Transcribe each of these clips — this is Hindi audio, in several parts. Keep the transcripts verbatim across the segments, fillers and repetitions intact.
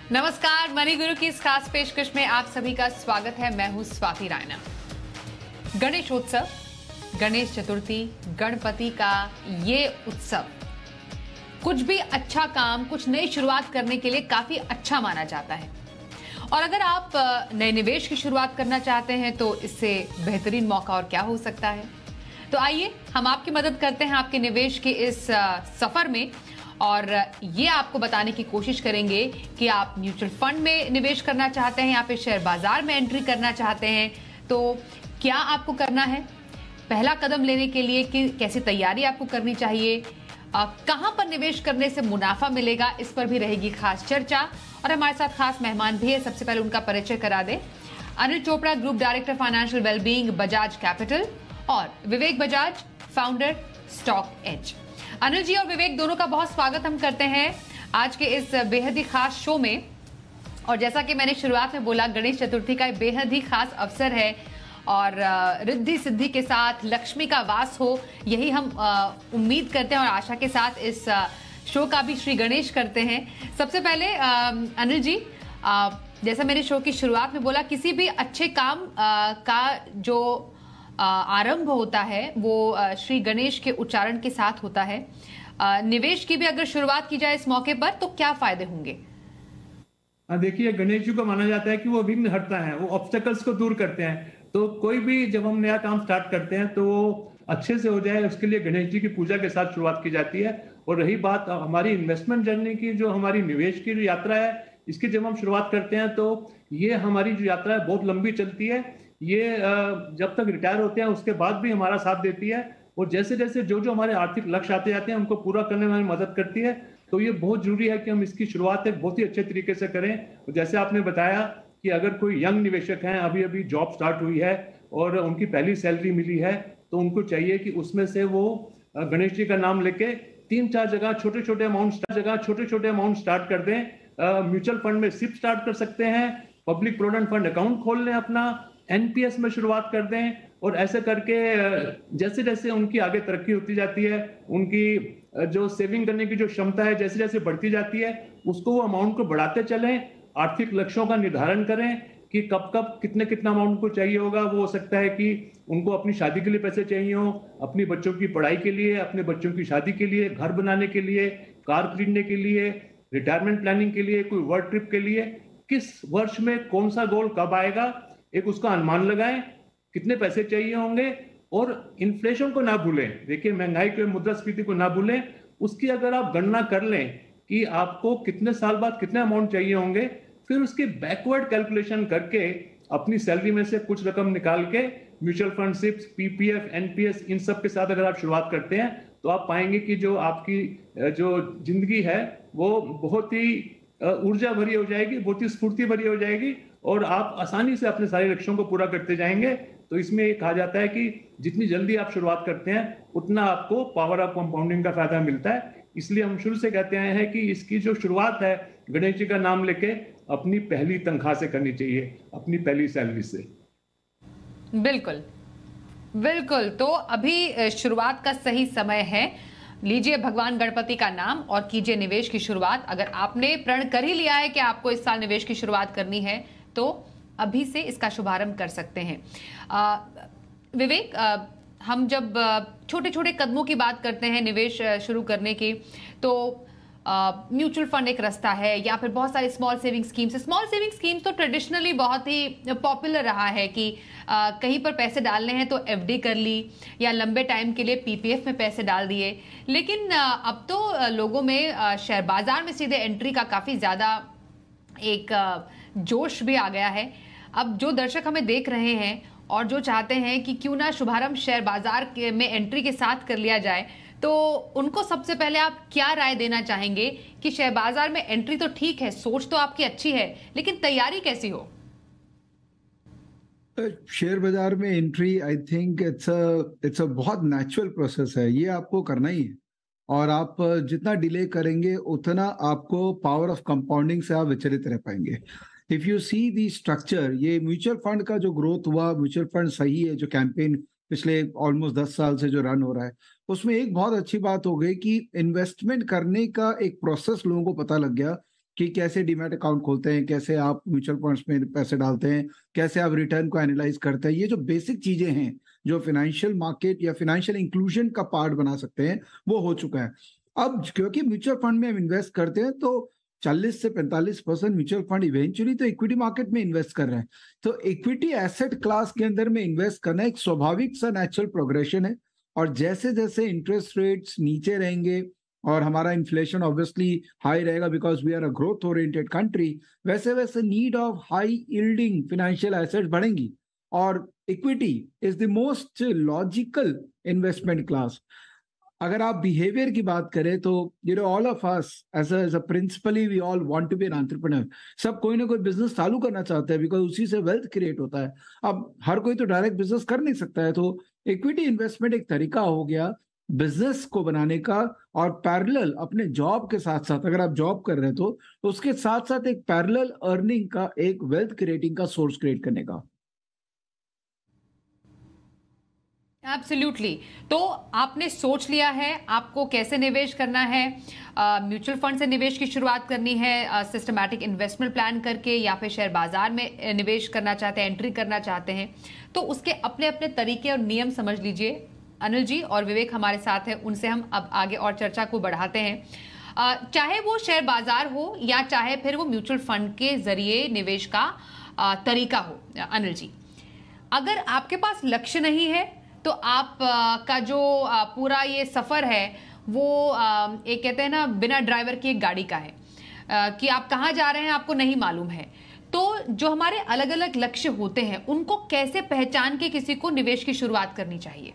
नमस्कार, मनी गुरु की इस खास पेशकश में आप सभी का स्वागत है। मैं हूं स्वाति रायना। गणेशोत्सव, गणेश चतुर्थी, गणपति का ये उत्सव कुछ भी अच्छा काम, कुछ नई शुरुआत करने के लिए काफी अच्छा माना जाता है। और अगर आप नए निवेश की शुरुआत करना चाहते हैं तो इससे बेहतरीन मौका और क्या हो सकता है। तो आइए हम आपकी मदद करते हैं आपके निवेश के इस सफर में, और ये आपको बताने की कोशिश करेंगे कि आप म्यूचुअल फंड में निवेश करना चाहते हैं या फिर शेयर बाजार में एंट्री करना चाहते हैं तो क्या आपको करना है, पहला कदम लेने के लिए कि कैसी तैयारी आपको करनी चाहिए, कहां पर निवेश करने से मुनाफा मिलेगा, इस पर भी रहेगी खास चर्चा। और हमारे साथ खास मेहमान भी है। सबसे पहले उनका परिचय करा दें। Anil Chopra, group director financial wellbeing, Bajaj capital, और Vivek Bajaj, founder, stock edge. Anil ji और विवेक दोनों का बहुत स्वागत हम करते हैं आज के इस बेहद ही खास शो में। और जैसा कि मैंने शुरुआत में बोला, गणेश चतुर्थी का एक बेहद ही खास अवसर है और रिद्धि सिद्धि के साथ लक्ष्मी का वास हो, यही हम उम्मीद करते हैं और आशा के साथ इस शो का भी श्री गणेश करते हैं। सबसे पहले अनिल जी, जैसा मैंने शो की शुरुआत में बोला, किसी भी अच्छे काम का जो आरंभ होता है वो श्री गणेश के उच्चारण के साथ होता है। निवेश की भी अगर शुरुआत की जाए इस मौके पर तो क्या फायदे होंगे? देखिए, गणेश जी को माना जाता है कि वो विघ्न हरता है, वो ऑब्स्टेकल्स को दूर करते हैं। तो कोई भी जब हम नया काम स्टार्ट करते हैं तो अच्छे से हो जाए, उसके लिए गणेश जी की पूजा के साथ शुरुआत की जाती है। और रही बात हमारी इन्वेस्टमेंट जर्नी की, जो हमारी निवेश की जो यात्रा है, इसकी जब हम शुरुआत करते हैं तो ये हमारी जो यात्रा है बहुत लंबी चलती है। ये जब तक रिटायर होते हैं उसके बाद भी हमारा साथ देती है, और जैसे जैसे जो जो हमारे आर्थिक लक्ष्य आते जाते हैं उनको पूरा करने में हमें मदद करती है। तो ये बहुत जरूरी है कि हम इसकी शुरुआत एक बहुत ही अच्छे तरीके से करें। जैसे आपने बताया कि अगर कोई यंग निवेशक हैं, अभी अभी जॉब स्टार्ट हुई है और उनकी पहली सैलरी मिली है, तो उनको चाहिए कि उसमें से वो गणेश जी का नाम लेके तीन चार जगह छोटे छोटे अमाउंट जगह छोटे छोटे अमाउंट स्टार्ट कर दें। म्यूचुअल फंड में सिप स्टार्ट कर सकते हैं, पब्लिक प्रोविडेंट फंड अकाउंट खोल लें, अपना एनपीएस में शुरुआत कर दें। और ऐसे करके जैसे जैसे उनकी आगे तरक्की होती जाती है, उनकी जो सेविंग करने की जो क्षमता है जैसे जैसे बढ़ती जाती है, उसको वो अमाउंट को बढ़ाते चलें। आर्थिक लक्ष्यों का निर्धारण करें कि कब कब कितने कितना अमाउंट को चाहिए होगा। वो हो सकता है कि उनको अपनी शादी के लिए पैसे चाहिए हो, अपनी बच्चों की पढ़ाई के लिए, अपने बच्चों की शादी के लिए, घर बनाने के लिए, कार खरीदने के लिए, रिटायरमेंट प्लानिंग के लिए, कोई वर्ल्ड ट्रिप के लिए। किस वर्ष में कौन सा गोल कब आएगा, एक उसका अनुमान लगाएं, कितने पैसे चाहिए होंगे। और इन्फ्लेशन को ना भूलें, देखिए महंगाई को, मुद्रास्फीति को ना भूलें। उसकी अगर आप गणना कर लें कि आपको कितने साल बाद कितने अमाउंट चाहिए होंगे, फिर उसकी बैकवर्ड कैलकुलेशन करके अपनी सैलरी में से कुछ रकम निकाल के mutual fund, SIPs, PPF, NPS, इन सब के साथ अगर आप शुरुआत करते हैं तो आप पाएंगे कि जो आपकी जो जिंदगी है वो बहुत ही ऊर्जा भरी हो जाएगी, बहुत ही स्फूर्ति भरी हो जाएगी, और आप आसानी से अपने सारे लक्ष्यों को पूरा करते जाएंगे। तो इसमें कहा जाता है कि जितनी जल्दी आप शुरुआत करते हैं उतना आपको पावर ऑफ कंपाउंडिंग का फायदा मिलता है। इसलिए हम शुरू से कहते आए हैं कि इसकी जो शुरुआत है गणेश जी का नाम लेके अपनी पहली तनख्वाह से करनी चाहिए, अपनी पहली सैलरी से। बिल्कुल बिल्कुल। तो अभी शुरुआत का सही समय है। लीजिए भगवान गणपति का नाम और कीजिए निवेश की शुरुआत। अगर आपने प्रण कर ही लिया है कि आपको इस साल निवेश की शुरुआत करनी है तो अभी से इसका शुभारंभ कर सकते हैं। आ, विवेक, आ, हम जब छोटे छोटे कदमों की बात करते हैं निवेश शुरू करने की, तो म्यूचुअल फंड एक रास्ता है या फिर बहुत सारी small saving schemes. Small saving schemes तो ट्रेडिशनली बहुत ही पॉपुलर रहा है कि आ, कहीं पर पैसे डालने हैं तो एफडी कर ली या लंबे टाइम के लिए पीपीएफ में पैसे डाल दिए। लेकिन आ, अब तो लोगों में आ, शेयर बाजार में सीधे एंट्री का काफी ज्यादा एक आ, जोश भी आ गया है। अब जो दर्शक हमें देख रहे हैं और जो चाहते हैं कि क्यों ना शुभारंभ शेयर बाजार में एंट्री के साथ कर लिया जाए, तो उनको सबसे पहले आप क्या राय देना चाहेंगे कि शेयर बाजार में एंट्री तो ठीक है, सोच तो आपकी अच्छी है, लेकिन तैयारी कैसी हो? शेयर बाजार में entry, I think it's a it's a बहुत नेचुरल प्रोसेस है, ये आपको करना ही है। और आप जितना डिले करेंगे उतना आपको पावर ऑफ कंपाउंडिंग से आप विचलित रह पाएंगे। If you see the structure, ये म्यूचुअल फंड का जो ग्रोथ हुआ, म्यूचुअल फंड सही है, जो कैंपेन पिछले ऑलमोस्ट दस साल से जो रन हो रहा है, उसमें एक बहुत अच्छी बात हो गई कि इन्वेस्टमेंट करने का एक प्रोसेस लोगों को पता लग गया कि कैसे डीमैट अकाउंट खोलते हैं, कैसे आप म्यूचुअल फंड्स में पैसे डालते हैं, कैसे आप रिटर्न को एनालाइज करते हैं। ये जो बेसिक चीजें हैं जो फाइनेंशियल मार्केट या फाइनेंशियल इंक्लूजन का पार्ट बना सकते हैं, वो हो चुका है। अब क्योंकि म्यूचुअल फंड में हम इन्वेस्ट करते हैं तो चालीस से पैंतालीस परसेंट म्यूचुअल फंड इवेंचुअली तो इक्विटी मार्केट में इन्वेस्ट कर रहे हैं। तो इक्विटी एसेट क्लास के अंदर में इन्वेस्ट करना एक स्वाभाविक सा नेचुरल प्रोग्रेशन है। और जैसे जैसे इंटरेस्ट रेट्स नीचे रहेंगे और हमारा इन्फ्लेशन ऑब्वियसली हाई रहेगा because we are a growth oriented country, वैसे वैसे need of high yielding financial assets बढ़ेंगी। और equity is the most logical investment class. अगर आप बिहेवियर की बात करें तो you know all of us as a principally we all want to be an entrepreneur. सब कोई ना कोई बिजनेस चालू करना चाहते हैं बिकॉज उसी से वेल्थ क्रिएट होता है। अब हर कोई तो डायरेक्ट बिजनेस कर नहीं सकता है, तो इक्विटी इन्वेस्टमेंट एक तरीका हो गया बिजनेस को बनाने का। और पैरेलल अपने जॉब के साथ साथ, अगर आप जॉब कर रहे हैं तो उसके साथ साथ एक पैरेलल अर्निंग का, एक वेल्थ क्रिएटिंग का सोर्स क्रिएट करने का। एब्सोल्युटली। तो आपने सोच लिया है आपको कैसे निवेश करना है। म्यूचुअल फंड से निवेश की शुरुआत करनी है, सिस्टमैटिक इन्वेस्टमेंट प्लान करके, या फिर शेयर बाजार में निवेश करना चाहते हैं, एंट्री करना चाहते हैं, तो उसके अपने अपने तरीके और नियम समझ लीजिए। अनिल जी और विवेक हमारे साथ हैं, उनसे हम अब आगे और चर्चा को बढ़ाते हैं। आ, चाहे वो शेयर बाजार हो या चाहे फिर वो म्यूचुअल फंड के जरिए निवेश का आ, तरीका हो। अनिल जी, अगर आपके पास लक्ष्य नहीं है तो आप आ, का जो आ, पूरा ये सफर है वो आ, एक कहते हैं ना बिना ड्राइवर की एक गाड़ी का है, आ, कि आप कहाँ जा रहे हैं आपको नहीं मालूम है। तो जो हमारे अलग अलग लक्ष्य होते हैं उनको कैसे पहचान के किसी को निवेश की शुरुआत करनी चाहिए?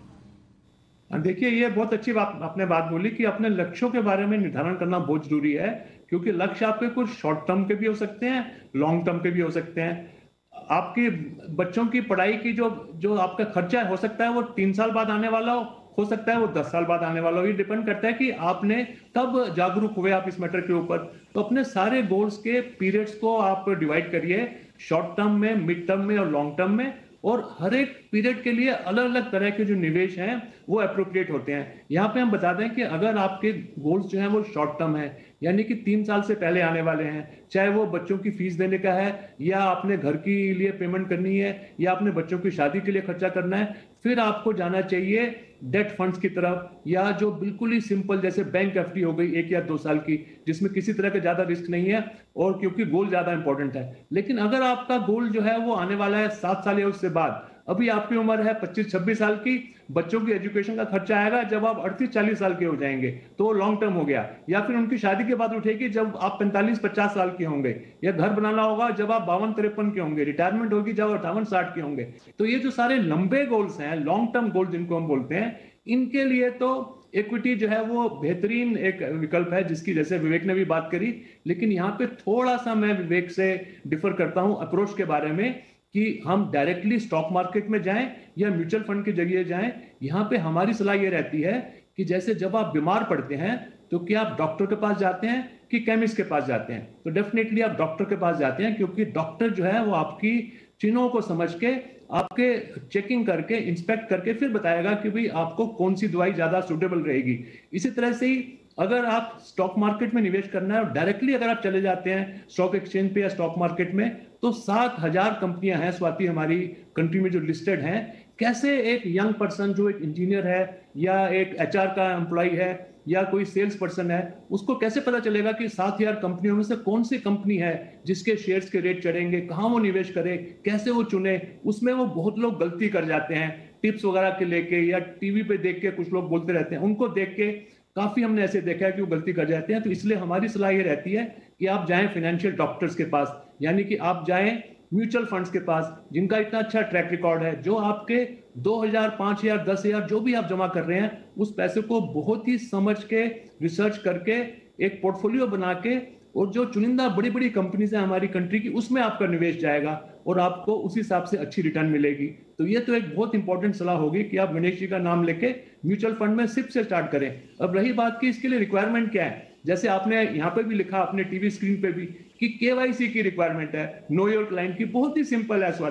देखिए, ये बहुत अच्छी बात आपने बात बोली कि अपने लक्ष्यों के बारे में निर्धारण करना बहुत जरूरी है, क्योंकि लक्ष्य आपके कुछ शॉर्ट टर्म के भी हो सकते हैं, लॉन्ग टर्म के भी हो सकते हैं। आपकी बच्चों की पढ़ाई की जो जो आपका खर्चा हो सकता है वो तीन साल बाद आने वाला हो हो सकता है वो दस साल बाद आने वाला हो। ये डिपेंड करता है कि आपने कब जागरूक हुए आप इस मैटर के ऊपर। तो अपने सारे गोल्स के पीरियड्स को आप डिवाइड करिए, शॉर्ट टर्म में, मिड टर्म में और लॉन्ग टर्म में, और हर एक पीरियड के लिए अलग अलग तरह के जो निवेश हैं वो अप्रोप्रिएट होते हैं। यहाँ पे हम बता दें कि अगर आपके गोल्स जो हैं वो शॉर्ट टर्म है, यानी कि तीन साल से पहले आने वाले हैं, चाहे वो बच्चों की फीस देने का है, या आपने घर के लिए पेमेंट करनी है, या अपने बच्चों की शादी के लिए खर्चा करना है, फिर आपको जाना चाहिए डेट फंड्स की तरफ, या जो बिल्कुल ही सिंपल जैसे बैंक एफडी हो गई एक या दो साल की, जिसमें किसी तरह का ज्यादा रिस्क नहीं है और क्योंकि गोल ज्यादा इंपॉर्टेंट है। लेकिन अगर आपका गोल जो है वो आने वाला है सात साल या उससे बाद, अभी आपकी उम्र है पच्चीस छब्बीस साल की, बच्चों की एजुकेशन का खर्चा आएगा जब आप अड़तीस चालीस साल के हो जाएंगे, तो वो लॉन्ग टर्म हो गया। या फिर उनकी शादी के बाद उठेगी जब आप पैंतालीस पचास साल के होंगे, या घर बनाना होगा जब आप बावन तिरपन के होंगे, रिटायरमेंट होगी जब अट्ठावन साठ के होंगे। तो ये जो सारे लंबे गोल्स हैं, लॉन्ग टर्म गोल जिनको हम बोलते हैं, इनके लिए तो इक्विटी जो है वो बेहतरीन एक विकल्प है, जिसकी जैसे विवेक ने भी बात करी। लेकिन यहाँ पे थोड़ा सा मैं विवेक से डिफर करता हूं अप्रोच के बारे में, कि हम डायरेक्टली स्टॉक मार्केट में जाएं या म्यूचुअल फंड के जरिए जाएं। यहाँ पे हमारी सलाह ये रहती है कि जैसे जब आप बीमार पड़ते हैं तो क्या आप डॉक्टर के पास जाते हैं कि केमिस्ट के पास जाते हैं? तो डेफिनेटली आप डॉक्टर के पास जाते हैं, क्योंकि डॉक्टर जो है वो आपकी चिन्हों को समझ के, आपके चेकिंग करके, इंस्पेक्ट करके फिर बताएगा कि भाई आपको कौन सी दवाई ज्यादा सुटेबल रहेगी। इसी तरह से ही अगर आप स्टॉक मार्केट में निवेश करना है और डायरेक्टली अगर आप चले जाते हैं स्टॉक एक्सचेंज पे या स्टॉक मार्केट में, तो सात हजार कंपनियां हैं स्वाति हमारी कंट्री में जो लिस्टेड हैं। कैसे एक यंग पर्सन जो एक इंजीनियर है या एक एचआर का एम्प्लॉय है या कोई सेल्स पर्सन है, उसको कैसे पता चलेगा कि सात हजार कंपनियों में से कौन सी कंपनी है जिसके शेयर्स के रेट चढ़ेंगे, कहां वो निवेश करे, कैसे वो चुने? उसमें वो बहुत लोग गलती कर जाते हैं, टिप्स वगैरह के लेके या टीवी पे देख के कुछ लोग बोलते रहते हैं, उनको देख के काफी हमने ऐसे देखा है कि वो गलती कर जाते हैं। तो इसलिए हमारी सलाह ये रहती है कि आप जाएं फाइनेंशियल डॉक्टर्स के पास, यानी कि आप जाएं म्यूचुअल फंड्स के पास जिनका इतना अच्छा ट्रैक रिकॉर्ड है, जो आपके दो हजार, पांच हजार, दस हजार जो भी आप जमा कर रहे हैं, उस पैसे को बहुत ही समझ के, रिसर्च करके, एक पोर्टफोलियो बना के, और जो चुनिंदा बड़ी बड़ी कंपनीज है हमारी कंट्री की, उसमें आपका निवेश जाएगा और आपको उस हिसाब से अच्छी रिटर्न मिलेगी। तो ये तो एक बहुत इंपॉर्टेंट सलाह होगी कि आप गणेश जी का नाम लेके म्यूचुअल फंड में सिप से स्टार्ट करें। अब रही बात की इसके लिए रिक्वायरमेंट क्या है, जैसे आपने यहाँ पे भी लिखा अपने टीवी स्क्रीन पे भी कि केवाईसी की रिक्वायरमेंट है, नो योर क्लाइंट की। बहुत ही सिंपल है स्वाति,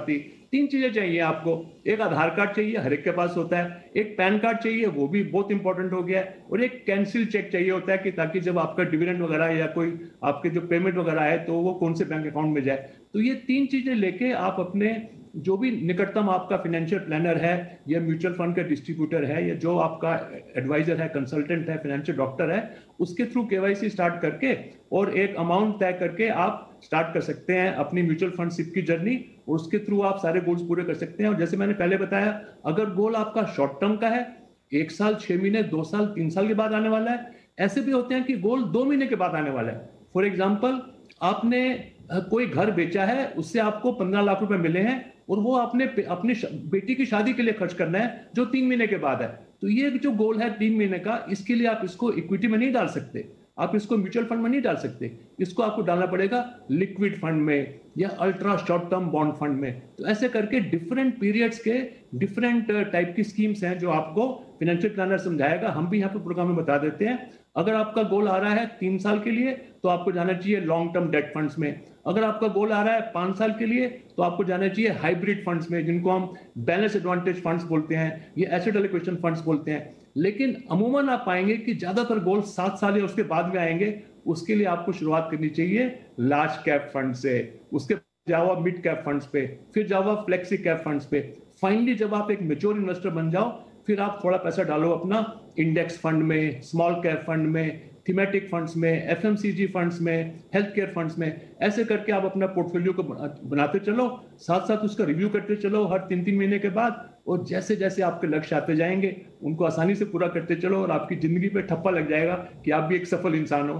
तीन चीजें चाहिए आपको। एक आधार कार्ड चाहिए, हर एक के पास होता है। एक पैन कार्ड चाहिए, वो भी बहुत इंपॉर्टेंट हो गया है। और एक कैंसिल चेक चाहिए होता है कि ताकि जब आपका डिविडेंड वगैरह या कोई आपके जो पेमेंट वगैरह है तो वो कौन से बैंक अकाउंट में जाए। तो ये तीन चीजें लेके आप अपने जो भी निकटतम आपका फाइनेंशियल प्लानर है या म्यूचुअल फंड का डिस्ट्रीब्यूटर है या जो आपका एडवाइजर है, कंसल्टेंट है, फाइनेंशियल डॉक्टर है, उसके थ्रू केवाईसी स्टार्ट करके और एक अमाउंट तय करके आप स्टार्ट कर सकते हैं अपनी म्यूचुअल फंड सिप की जर्नी। और उसके थ्रू आप सारे गोल्स पूरे कर सकते हैं। और जैसे मैंने पहले बताया, अगर गोल आपका शॉर्ट टर्म का है, एक साल, छह महीने, दो साल, तीन साल के बाद आने वाला है, ऐसे भी होते हैं कि गोल दो महीने के बाद आने वाला है। फॉर एग्जाम्पल, आपने कोई घर बेचा है, उससे आपको पंद्रह लाख रुपए मिले हैं और वो आपने अपनी बेटी की शादी के लिए खर्च करना है जो तीन महीने के बाद है। तो ये जो गोल है तीन महीने का, इसके लिए आप इसको इक्विटी में नहीं डाल सकते, आप इसको म्यूचुअल फंड में नहीं डाल सकते, इसको आपको डालना पड़ेगा लिक्विड फंड में या ultra short term bond fund में। तो ऐसे करके डिफरेंट पीरियड्स के डिफरेंट टाइप की स्कीम्स हैं जो आपको फाइनेंशियल प्लानर समझाएगा। हम भी यहाँ पे प्रोग्राम में बता देते हैं। अगर आपका गोल आ रहा है तीन साल के लिए तो आपको जाना चाहिए लॉन्ग टर्म डेट फंड्स में। अगर आपका गोल आ रहा है पांच साल के लिए तो आपको जाना चाहिए हाइब्रिड फंड्स में, जिनको हम बैलेंस एडवांटेज फंड्स बोलते हैं, ये एसेट एलोकेशन फंड्स बोलते हैं। लेकिन अमूमन आप पाएंगे कि ज्यादातर गोल सात साल या उसके बाद में आएंगे। उसके लिए आपको शुरुआत करनी चाहिए लार्ज कैप फंड से, उसके जाओ आप मिड कैप फंड्स पे, फिर जाओ आप फ्लेक्सी कैप फंड्स पे। फाइनली जब आप एक मैच्योर इन्वेस्टर बन जाओ, फिर आप थोड़ा पैसा डालो अपना इंडेक्स फंड में, स्मॉल कैप फंड में, थीमेटिक फंड्स में, एफएमसीजी फंड्स में, हेल्थ केयर फंड्स में। ऐसे करके आप अपना पोर्टफोलियो को बनाते चलो, साथ साथ उसका रिव्यू करते चलो हर तीन तीन महीने के बाद। और जैसे जैसे आपके लक्ष्य आते जाएंगे उनको आसानी से पूरा करते चलो और आपकी जिंदगी पे ठप्पा लग जाएगा कि आप भी एक सफल इंसान हो।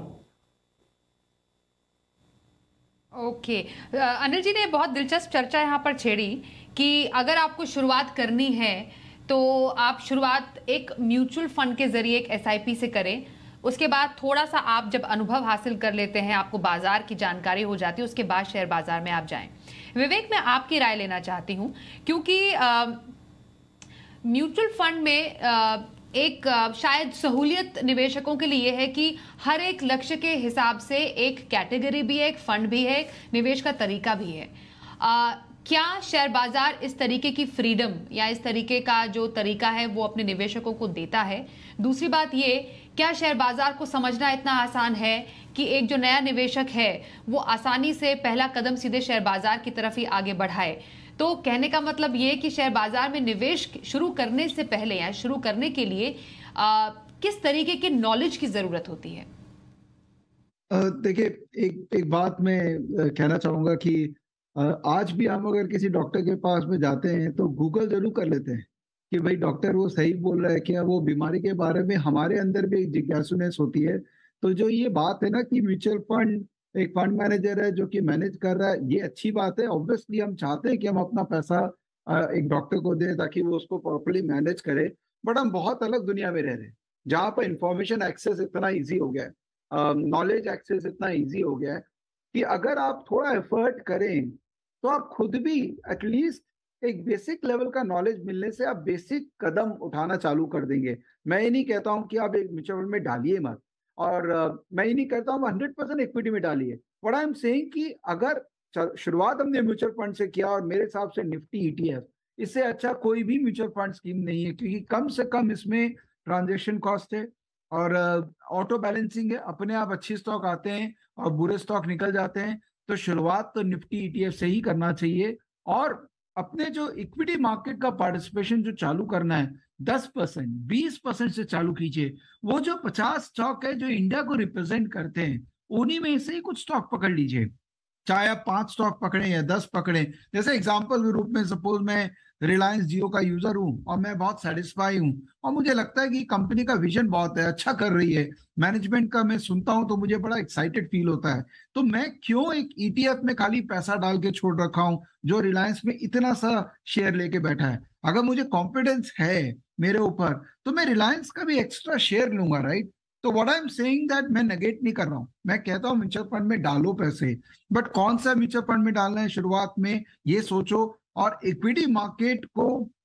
Okay okay. अनिल जी ने बहुत दिलचस्प चर्चा यहाँ पर छेड़ी कि अगर आपको शुरुआत करनी है तो आप शुरुआत एक म्यूचुअल फंड के जरिए एक एसआईपी से करें। उसके बाद थोड़ा सा आप जब अनुभव हासिल कर लेते हैं, आपको बाजार की जानकारी हो जाती है, उसके बाद शेयर बाजार में आप जाएं। विवेक, मैं आपकी राय लेना चाहती हूं क्योंकि म्यूचुअल फंड में आ, एक आ, शायद सहूलियत निवेशकों के लिए है कि हर एक लक्ष्य के हिसाब से एक कैटेगरी भी है, एक फंड भी है, निवेश का तरीका भी है। आ, क्या शेयर बाजार इस तरीके की फ्रीडम या इस तरीके का जो तरीका है वो अपने निवेशकों को देता है? दूसरी बात ये, क्या शेयर बाजार को समझना इतना आसान है कि एक जो नया निवेशक है वो आसानी से पहला कदम सीधे शेयर बाजार की तरफ ही आगे बढ़ाए? तो कहने का मतलब ये कि शेयर बाजार में निवेश शुरू करने से पहले या शुरू करने के लिए आ, किस तरीके के नॉलेज की जरूरत होती है? देखिए, एक एक बात मैं कहना चाहूंगा कि आज भी हम अगर किसी डॉक्टर के पास में जाते हैं तो गूगल जरूर कर लेते हैं कि भाई डॉक्टर वो सही बोल रहा है क्या, वो बीमारी के बारे में हमारे अंदर भी एक जिज्ञासुनेस होती है। तो जो ये बात है ना कि म्यूचुअल फंड एक फंड मैनेजर है जो कि मैनेज कर रहा है, ये अच्छी बात है। ऑब्वियसली हम चाहते हैं कि हम अपना पैसा एक डॉक्टर को दें ताकि वो उसको प्रॉपर्ली मैनेज करे। बट हम बहुत अलग दुनिया में रह रहे हैं जहाँ पर इंफॉर्मेशन एक्सेस इतना ईजी हो गया है, नॉलेज एक्सेस इतना ईजी हो गया है कि अगर आप थोड़ा एफर्ट करें तो आप खुद भी एटलीस्ट एक बेसिक लेवल का नॉलेज मिलने से आप बेसिक कदम उठाना चालू कर देंगे। मैं ये नहीं कहता हूँ कि आप एक म्यूचुअल फंड में डालिए मत, और uh, मैं ये नहीं कहता हूँ हंड्रेड परसेंट इक्विटी में डालिए। बट आई एम सेइंग कि अगर शुरुआत हमने म्यूचुअल फंड से किया, और मेरे हिसाब से निफ्टी ईटीएफ इससे अच्छा कोई भी म्यूचुअल फंड स्कीम नहीं है, क्योंकि कम से कम इसमें ट्रांजेक्शन कॉस्ट है और ऑटो uh, बैलेंसिंग है, अपने आप अच्छे स्टॉक आते हैं और बुरे स्टॉक निकल जाते हैं। तो शुरुआत तो निफ्टी ईटीएफ से ही करना चाहिए। और अपने जो इक्विटी मार्केट का पार्टिसिपेशन जो चालू करना है दस परसेंट बीस परसेंट से चालू कीजिए। वो जो पचास स्टॉक है जो इंडिया को रिप्रेजेंट करते हैं उन्हीं में से ही कुछ स्टॉक पकड़ लीजिए, चाहे आप पांच स्टॉक पकड़े या दस पकड़े। जैसे एग्जांपल के रूप में सपोज मैं रिलायंस जियो का यूजर हूं और मैं बहुत सेटिस्फाई हूं और मुझे लगता है कि कंपनी का विजन बहुत है, अच्छा कर रही है, मैनेजमेंट का मैं सुनता हूं तो मुझे बड़ा एक्साइटेड फील होता है। तो मैं क्यों एक ईटीएफ में खाली पैसा डाल के छोड़ रखा हूं जो रिलायंस में इतना सा शेयर लेके बैठा है? अगर मुझे कॉन्फिडेंस है मेरे ऊपर तो मैं रिलायंस का भी एक्स्ट्रा शेयर लूंगा, राइट? तो what I am saying that मैं नेगेट नहीं कर रहा हूं, मैं कहता हूं म्यूचुअल फंड में डालो पैसे, बट कौन सा म्यूचुअल फंड में डालना है शुरुआत में ये सोचो। और इक्विटी मार्केट को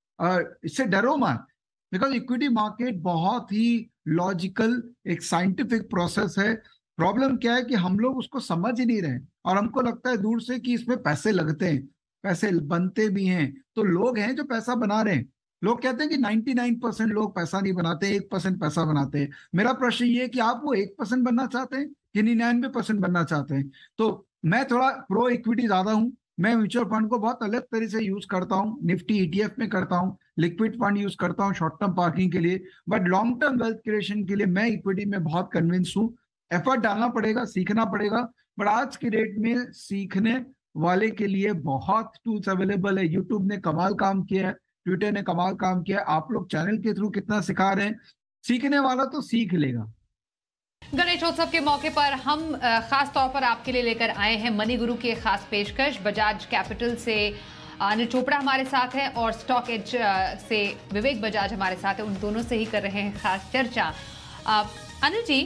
इससे डरो मत, बिकॉज इक्विटी मार्केट बहुत ही लॉजिकल एक साइंटिफिक प्रोसेस है। प्रॉब्लम क्या है कि हम लोग उसको समझ ही नहीं रहे और हमको लगता है दूर से कि इसमें पैसे लगते हैं। पैसे बनते भी हैं, तो लोग हैं जो पैसा बना रहे हैं। लोग कहते हैं कि निन्यानवे परसेंट लोग पैसा नहीं बनाते, एक परसेंट पैसा बनाते हैं। मेरा प्रश्न ये है कि आप वो एक परसेंट बनना चाहते हैं कि निन्यानवे परसेंट बनना चाहते हैं? तो मैं थोड़ा प्रो इक्विटी ज्यादा हूं। मैं म्यूचुअल फंड को बहुत अलग तरीके से यूज करता हूँ, निफ्टी ईटीएफ में करता हूँ, लिक्विड फंड यूज करता हूँ शॉर्ट टर्म पार्किंग के लिए, but long term wealth creation के लिए मैं इक्विटी में बहुत कन्विंस हूँ। एफर्ट डालना पड़ेगा, सीखना पड़ेगा, बट आज की डेट में सीखने वाले के लिए बहुत टूल्स अवेलेबल है। यूट्यूब ने कमाल काम किया है, ट्विटर ने कमाल काम किया है, आप लोग चैनल के थ्रू कितना सिखा रहे हैं, सीखने वाला तो सीख लेगा। गणेशोत्सव के मौके पर हम खास तौर पर आपके लिए लेकर आए हैं मनी गुरु की एक खास पेशकश। बजाज कैपिटल से अनिल चोपड़ा हमारे साथ है और स्टॉक एज से विवेक बजाज हमारे साथ है। उन दोनों से ही कर रहे हैं खास चर्चा। अनिल जी,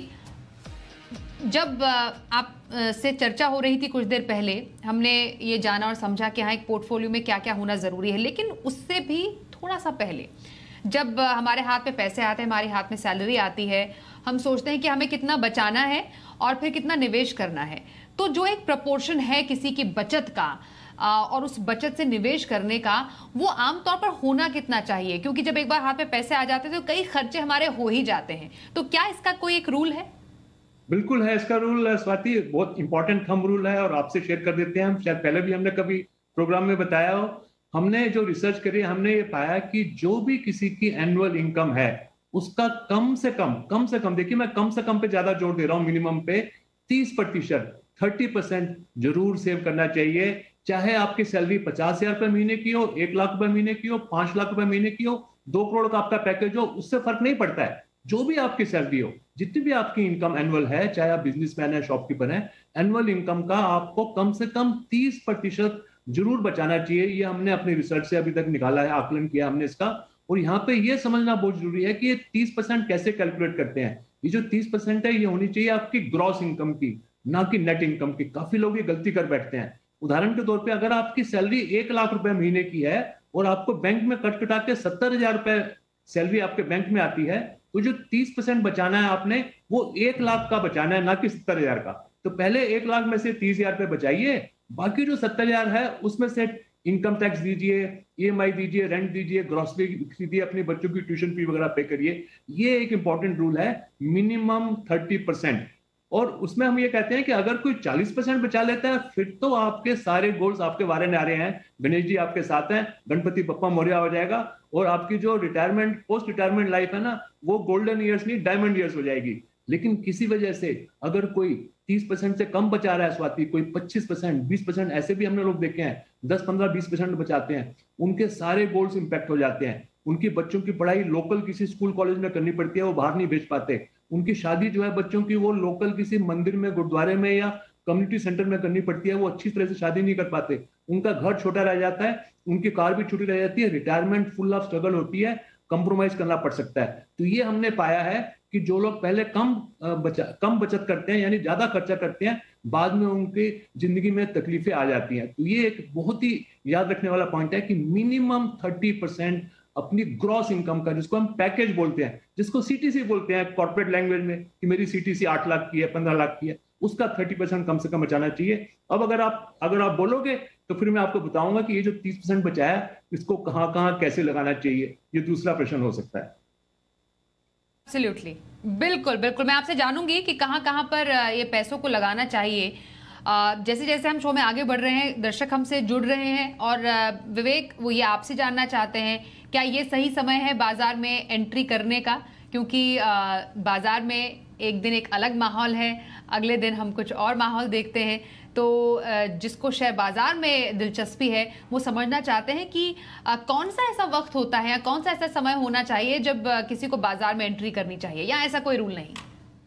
जब आप से चर्चा हो रही थी कुछ देर पहले, हमने ये जाना और समझा कि हाँ, एक पोर्टफोलियो में क्या क्या होना जरूरी है, लेकिन उससे भी थोड़ा सा पहले जब हमारे हाथ में पैसे आते हैं, हमारे हाथ में सैलरी आती है, हम सोचते हैं कि हमें कितना बचाना है और फिर कितना निवेश करना है। तो जो एक प्रपोर्शन है किसी की बचत का और उस बचत से निवेश करने का, वो आमतौर पर होना कितना चाहिए? क्योंकि जब एक बार हाथ में पैसे आ जाते हैं तो कई खर्चे हमारे हो ही जाते हैं। तो क्या इसका कोई एक रूल है? बिल्कुल है, इसका रूल स्वाति बहुत इंपॉर्टेंट थंब रूल है और आपसे शेयर कर देते हैं हम। शायद पहले भी हमने कभी प्रोग्राम में बताया हो। हमने जो रिसर्च करी, हमने ये पाया कि जो भी किसी की एनुअल इनकम है उसका कम से कम कम से कम देखिए, मैं कम से कम पे ज्यादा जोर दे रहा हूं, मिनिमम पे तीस प्रतिशत तीस परसेंट जरूर सेव करना चाहिए। चाहे आपकी सैलरी पचास हजार रुपए महीने की हो, एक लाख रुपए महीने की हो, पांच लाख रुपए महीने की हो, दो करोड़ का आपका पैकेज हो, उससे फर्क नहीं पड़ता है। जो भी आपकी सैलरी हो, जितनी भी आपकी इनकम एनुअल है, चाहे आप बिजनेसमैन है, शॉपकीपर है, एनुअल इनकम का आपको कम से कम तीस प्रतिशत जरूर बचाना चाहिए। ये हमने अपनी रिसर्च से अभी तक निकाला है, आकलन किया हमने इसका। और यहाँ पे ये समझना बहुत जरूरी है कि ये तीस परसेंट कैसे कैलकुलेट करते हैं। ये जो तीस परसेंट है, ये होनी चाहिए आपकी ग्रॉस इनकम की, ना कि नेट इनकम की। काफी लोग ये गलती कर बैठते हैं। उदाहरण के तौर पे अगर आपकी सैलरी एक लाख रुपए महीने की है और आपको बैंक में कट कटा के सत्तर हजार रुपए सैलरी आपके बैंक में आती है, तो जो तीस परसेंट बचाना है आपने, वो एक लाख का बचाना है, ना कि सत्तर हजार का। तो पहले एक लाख में से तीस हजार रुपए बचाइए, बाकी जो सत्तर हजार है उसमें से इनकम टैक्स दीजिए, ईएमआई दीजिए, रेंट दीजिए, ग्रोसरी खरीदिए, अपने बच्चों की ट्यूशन फी वगैरह पे करिए। ये एक इंपॉर्टेंट रूल है, मिनिमम थर्टी परसेंट। और उसमें हम ये कहते हैं कि अगर कोई चालीस परसेंट बचा लेता है, फिर तो आपके सारे गोल्स आपके वारे नारे हैं। गणेश जी आपके साथ हैं, गणपति बप्पा मौर्य हो जाएगा और आपकी जो रिटायरमेंट पोस्ट रिटायरमेंट लाइफ है ना, वो गोल्डन ईयर्स नहीं डायमंड ईयर्स हो जाएगी। लेकिन किसी वजह से अगर कोई तीस परसेंट से कम बचा रहा है स्वाति, कोई पच्चीस परसेंट, बीस परसेंट, ऐसे भी हमने लोग देखे हैं, दस पंद्रह बीस परसेंट बचाते हैं, उनके सारे गोल्स इंपैक्ट हो जाते हैं। उनकी बच्चों की पढ़ाई लोकल किसी स्कूल कॉलेज में करनी पड़ती है, वो बाहर नहीं भेज पाते। उनकी शादी जो है बच्चों की, वो लोकल किसी मंदिर में, गुरुद्वारे में या कम्युनिटी सेंटर में करनी पड़ती है, वो अच्छी तरह से शादी नहीं कर पाते। उनका घर छोटा रह जाता है, उनकी कार भी छोटी रह जाती है, रिटायरमेंट फुल ऑफ स्ट्रगल होती है, कंप्रोमाइज करना पड़ सकता है। तो ये हमने पाया है कि जो लोग पहले कम बचा कम बचत करते हैं, यानी ज्यादा खर्चा करते हैं, बाद में उनकी जिंदगी में तकलीफें आ जाती हैं। तो ये एक बहुत ही याद रखने वाला पॉइंट है कि मिनिमम थर्टी परसेंट अपनी ग्रॉस इनकम का, जिसको हम पैकेज बोलते हैं, जिसको सीटीसी बोलते हैं कॉर्पोरेट लैंग्वेज में, कि मेरी सीटीसी आठ लाख की है, पंद्रह लाख की है, उसका थर्टी परसेंट कम से कम बचाना चाहिए। अब अगर आप अगर आप बोलोगे तो फिर मैं आपको बताऊंगा कि ये जो तीस परसेंट बचाया, इसको कहां कहां कैसे लगाना चाहिए, ये दूसरा प्रश्न हो सकता है। एब्सोल्युटली, बिल्कुल बिल्कुल, मैं आपसे जानूंगी कि कहां कहां पर ये पैसों को लगाना चाहिए। जैसे जैसे हम शो में आगे बढ़ रहे हैं, दर्शक हमसे जुड़ रहे हैं और विवेक वो ये आपसे जानना चाहते हैं, क्या ये सही समय है बाजार में एंट्री करने का? क्योंकि बाजार में एक दिन एक अलग माहौल है, अगले दिन हम कुछ और माहौल देखते हैं। तो जिसको शेयर बाजार में दिलचस्पी है, वो समझना चाहते हैं कि कौन सा ऐसा वक्त होता है या कौन सा ऐसा समय होना चाहिए जब किसी को बाजार में एंट्री करनी चाहिए, या ऐसा कोई रूल नहीं?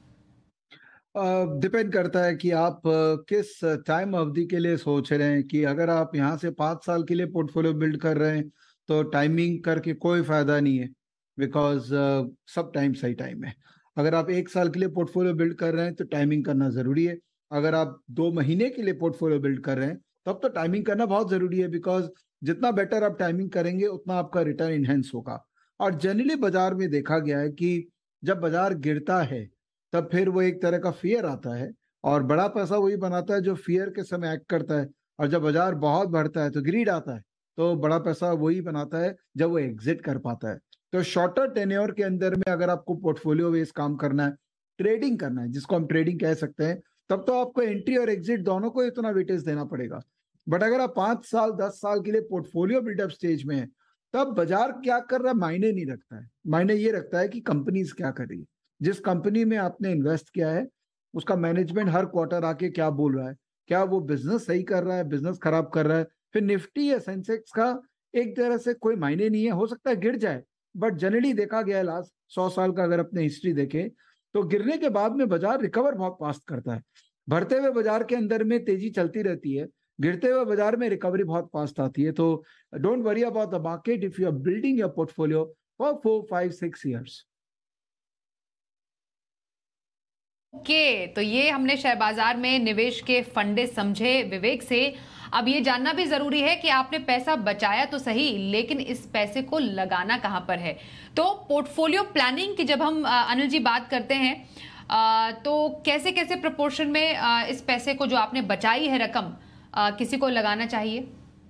डिपेंड uh, करता है कि आप uh, किस टाइम अवधि के लिए सोच रहे हैं। कि अगर आप यहाँ से पाँच साल के लिए पोर्टफोलियो बिल्ड कर रहे हैं तो टाइमिंग करके कोई फायदा नहीं है, बिकॉज uh, सब टाइम सही टाइम है। अगर आप एक साल के लिए पोर्टफोलियो बिल्ड कर रहे हैं तो टाइमिंग करना जरूरी है। अगर आप दो महीने के लिए पोर्टफोलियो बिल्ड कर रहे हैं तब तो टाइमिंग करना बहुत जरूरी है, बिकॉज जितना बेटर आप टाइमिंग करेंगे उतना आपका रिटर्न इनहेंस होगा। और जनरली बाजार में देखा गया है कि जब बाजार गिरता है तब फिर वो एक तरह का फियर आता है, और बड़ा पैसा वही बनाता है जो फियर के समय एक्ट करता है। और जब बाजार बहुत बढ़ता है तो ग्रीड आता है, तो बड़ा पैसा वही बनाता है जब वो एग्जिट कर पाता है। तो शॉर्टर टेन्योर के अंदर में अगर आपको पोर्टफोलियो बेस्ड काम करना है, ट्रेडिंग करना है, जिसको हम ट्रेडिंग कह सकते हैं, तब तो आपको एंट्री और एग्जिट दोनों को इतना वेटेज देना पड़ेगा। बट अगर आप पांच साल दस साल के लिए पोर्टफोलियो बिल्डअप स्टेज में है, तब बाजार क्या कर रहा है मायने नहीं रखता है। मायने ये रखता है कि कंपनीज क्या कर रही है। जिस कंपनी में आपने इन्वेस्ट किया है उसका मैनेजमेंट हर क्वार्टर आके क्या बोल रहा है, क्या वो बिजनेस सही कर रहा है, बिजनेस खराब कर रहा है। फिर निफ्टी या सेंसेक्स का एक तरह से कोई मायने नहीं है, हो सकता है गिर जाए, बट जनरली देखा गया है लास्ट सौ साल का अगर अपने हिस्ट्री देखे तो गिरने के बाद में बाजार रिकवर बहुत फास्ट करता है। बढ़ते हुए बाजार के अंदर में तेजी चलती रहती है, गिरते हुए बाजार में रिकवरी बहुत फास्ट आती है। तो don't worry about the market if you are building your portfolio for four five six years. Okay okay, तो ये हमने शेयर बाजार में निवेश के फंडे समझे विवेक से। अब ये जानना भी जरूरी है कि आपने पैसा बचाया तो सही, लेकिन इस पैसे को लगाना कहां पर है। तो पोर्टफोलियो प्लानिंग की जब हम अनिल जी बात करते हैं आ, तो कैसे कैसे प्रोपोर्शन में आ, इस पैसे को जो आपने बचाई है रकम आ, किसी को लगाना चाहिए?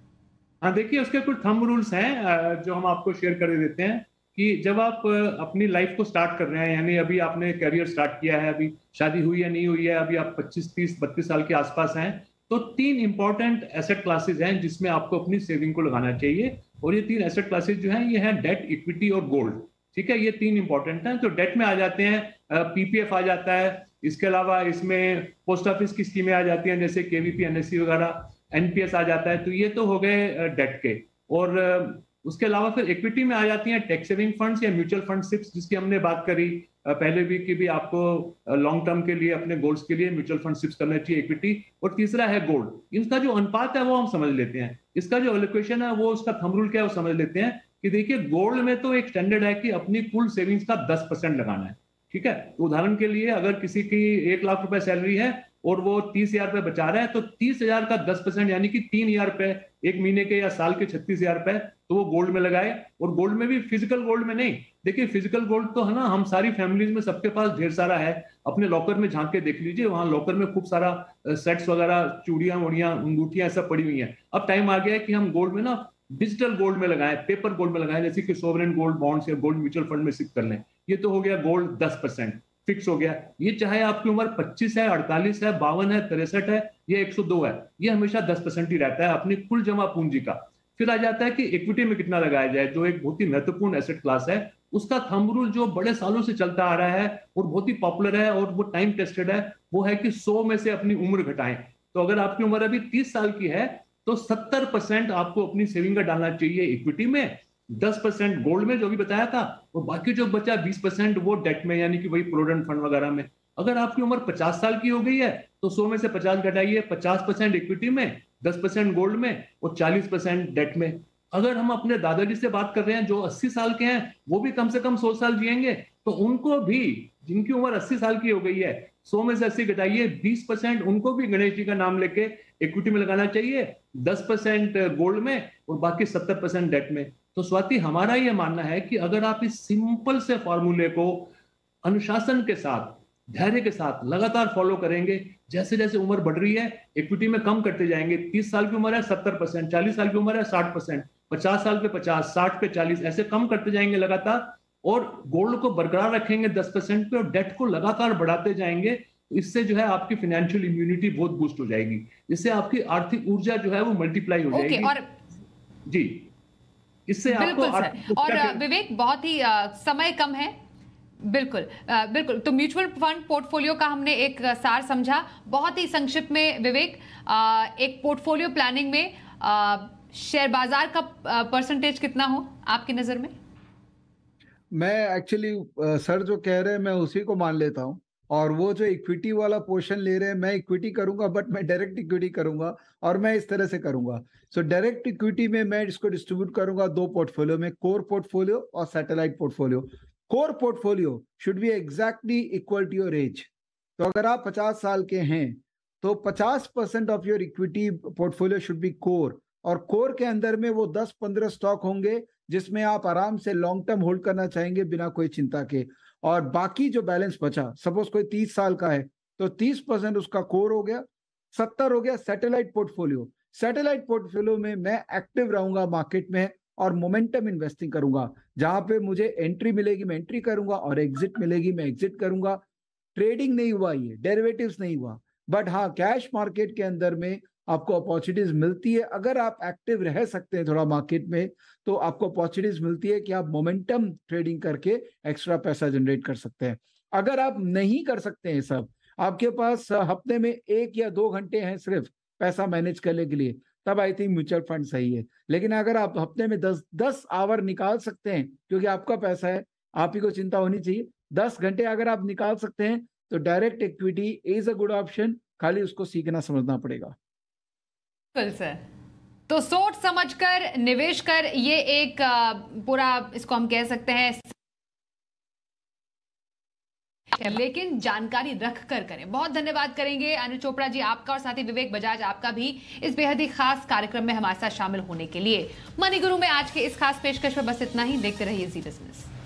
हाँ देखिए, उसके कुछ थंब रूल्स हैं जो हम आपको शेयर कर देते हैं कि जब आप अपनी लाइफ को स्टार्ट कर रहे हैं, यानी अभी आपने करियर स्टार्ट किया है, अभी शादी हुई या नहीं हुई है, अभी आप पच्चीस तीस बत्तीस साल के आसपास हैं, तो तीन इंपॉर्टेंट एसेट क्लासेस हैं जिसमें आपको अपनी सेविंग को लगाना चाहिए। और ये तीन एसेट क्लासेस जो हैं ये हैं डेट, इक्विटी और गोल्ड। ठीक है, ये तीन इंपॉर्टेंट हैं। तो डेट में आ जाते हैं पीपीएफ आ जाता है, इसके अलावा इसमें पोस्ट ऑफिस की स्कीमें आ जाती हैं जैसे केवीपी, एनएससी वगैरह, एनपीएस आ जाता है। तो ये तो हो गए डेट के। और उसके अलावा फिर इक्विटी में आ जाती हैं टैक्स सेविंग फंड्स या म्यूचुअल फंडशिप्स, जिसकी हमने बात करी पहले भी कि भी आपको लॉन्ग टर्म के लिए अपने गोल्स के लिए म्यूचुअल फंडशिप्स करना चाहिए, इक्विटी। और तीसरा है गोल्ड। इसका जो अनुपात है वो हम समझ लेते हैं, इसका जो एलोकेशन है वो, उसका थंब रूल क्या है वो समझ लेते हैं कि देखिए गोल्ड में तो एक स्टैंडर्ड है कि अपनी कुल सेविंग्स का दस परसेंट लगाना है। ठीक है, तो उदाहरण के लिए अगर किसी की एक लाख रुपए सैलरी है और वो तीस हजार रुपए बचा रहा है, तो तीस हजार का दस परसेंट यानी कि तीन हजार रुपए एक महीने के या साल के छत्तीस हजार रुपए तो वो गोल्ड में लगाए। और गोल्ड में भी फिजिकल गोल्ड में नहीं, देखिए फिजिकल गोल्ड तो है ना, हम सारी फैमिलीज में सबके पास ढेर सारा है। अपने लॉकर में झांक के देख लीजिए, वहां लॉकर में खूब सारा सेट्स वगैरह, चूड़ियां वुड़ियां अंगूठियां सब पड़ी हुई हैं। अब टाइम आ गया है कि हम गोल्ड में ना डिजिटल गोल्ड में लगाएं, पेपर गोल्ड में लगाएं, जैसे कि सोवरेन गोल्ड बॉन्ड्स या गोल्ड म्यूचुअल फंड में शिफ्ट कर लें। ये तो हो गया गोल्ड दस परसेंट फिक्स हो गया। ये चाहे आपकी उम्र पच्चीस है, अड़तालीस है, बावन है, तिरसठ है या एक सौ दो है, ये हमेशा दस परसेंट ही रहता है अपनी कुल जमा पूंजी का। फिर आ जाता है कि इक्विटी में कितना लगाया जाए, जो एक बहुत ही महत्वपूर्ण एसेट क्लास है। उसका थंब रूल जो बड़े सालों से चलता आ रहा है और बहुत ही पॉपुलर है और वो टाइम टेस्टेड है, वो है कि सौ में से अपनी उम्र घटाएं। तो अगर आपकी उम्र अभी तीस साल की है तो सत्तर परसेंट आपको अपनी सेविंग का डालना चाहिए इक्विटी में, दस परसेंट गोल्ड में जो भी बताया था, और बाकी जो बचा बीस परसेंट वो डेट में, यानी कि वही प्रोविडेंट फंड वगैरह में। अगर आपकी उम्र पचास साल की हो गई है तो सौ में से पचास घटाइए, पचास परसेंट इक्विटी में, दस परसेंट गोल्ड में और चालीस परसेंट डेट में। अगर हम अपने दादाजी से बात कर रहे हैं जो अस्सी साल के हैं, वो भी कम से कम सौ साल जिएंगे, तो उनको भी, जिनकी उम्र अस्सी साल की हो गई है, सौ में से अस्सी घटाइए, बीस परसेंट उनको भी गणेश जी का नाम लेके इक्विटी में लगाना चाहिए, दस परसेंट गोल्ड में और बाकी सत्तर परसेंट डेट में। तो स्वाति, हमारा यह मानना है कि अगर आप इस सिंपल से फॉर्मूले को अनुशासन के साथ, धैर्य के साथ लगातार फॉलो करेंगे, जैसे जैसे उम्र बढ़ रही है इक्विटी में कम करते जाएंगे। तीस साल की उम्र है सत्तर परसेंट, चालीस साल की उम्र है साठ परसेंट, पचास साल पे पचास, साठ पे चालीस, ऐसे कम करते जाएंगे लगातार। और गोल्ड को बरकरार रखेंगे दस परसेंट पे और डेट को लगातार बढ़ाते जाएंगे। इससे जो है आपकी फाइनेंशियल इम्यूनिटी बहुत बूस्ट हो जाएगी, इससे आपकी आर्थिक ऊर्जा जो है वो मल्टीप्लाई हो जाएगी। और जी, इससे बिल्कुल आपको सर। और विवेक, बहुत ही आ, समय कम है। बिल्कुल आ, बिल्कुल। तो म्यूचुअल फंड पोर्टफोलियो का हमने एक सार समझा बहुत ही संक्षिप्त में। विवेक, आ, एक पोर्टफोलियो प्लानिंग में आ, शेयर बाजार का परसेंटेज कितना हो आपकी नजर में? मैं एक्चुअली सर जो कह रहे हैं मैं उसी को मान लेता हूं। और वो जो इक्विटी वाला पोर्शन ले रहे हैं, मैं इक्विटी करूंगा, बट मैं डायरेक्ट इक्विटी करूंगा और मैं इस तरह से करूंगा। सो डायरेक्ट इक्विटी में मैं इसको डिस्ट्रीब्यूट करूंगा दो पोर्टफोलियो में, कोर पोर्टफोलियो और satellite portfolio. Core portfolio should be exactly equal to your age. तो अगर आप पचास साल के हैं तो पचास percent of your equity portfolio should be core. और कोर के अंदर में वो दस पंद्रह स्टॉक होंगे जिसमें आप आराम से लॉन्ग टर्म होल्ड करना चाहेंगे बिना कोई चिंता के। और बाकी जो बैलेंस बचा, सपोज कोई तीस साल का है तो तीस परसेंट उसका कोर हो गया, सत्तर हो गया सैटेलाइट पोर्टफोलियो, सैटेलाइट पोर्टफोलियो में मैं एक्टिव रहूंगा मार्केट में और मोमेंटम इन्वेस्टिंग करूंगा। जहां पे मुझे एंट्री मिलेगी मैं एंट्री करूंगा और एग्जिट मिलेगी मैं एग्जिट करूंगा। ट्रेडिंग नहीं हुआ, ये डेरिवेटिव्स नहीं हुआ, बट हाँ कैश मार्केट के अंदर में आपको अपॉर्चुनिटीज मिलती है। अगर आप एक्टिव रह सकते हैं थोड़ा मार्केट में तो आपको अपॉर्चुनिटीज मिलती है कि आप मोमेंटम ट्रेडिंग करके एक्स्ट्रा पैसा जनरेट कर सकते हैं। अगर आप नहीं कर सकते हैं सब, आपके पास हफ्ते में एक या दो घंटे हैं सिर्फ पैसा मैनेज करने के लिए, तब आई थिंक म्यूचुअल फंड सही है। लेकिन अगर आप हफ्ते में दस दस आवर निकाल सकते हैं, क्योंकि आपका पैसा है, आप ही को चिंता होनी चाहिए, दस घंटे अगर आप निकाल सकते हैं तो direct equity is a good option. खाली उसको सीखना समझना पड़ेगा। बिल्कुल सर। तो सोच समझकर निवेश कर, ये एक पूरा इसको हम कह सकते हैं, लेकिन जानकारी रख कर करें। बहुत धन्यवाद करेंगे अनिल चोपड़ा जी आपका और साथ ही विवेक बजाज आपका भी इस बेहद ही खास कार्यक्रम में हमारे साथ शामिल होने के लिए। मनी गुरु में आज के इस खास पेशकश में बस इतना ही। देखते रहिए जी बिजनेस।